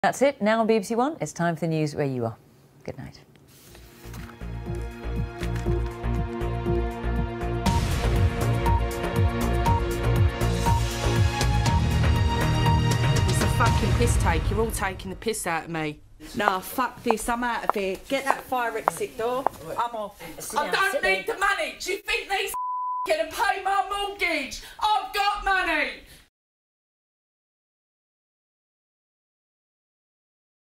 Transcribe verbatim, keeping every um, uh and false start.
That's it. Now on B B C One, it's time for the news where you are. Good night. It's a fucking piss take. You're all taking the piss out of me. Nah, fuck this. I'm out of here. Get that fire exit door. I'm off. I don't need the money. Do you think these gonna pay my mortgage? I've got money.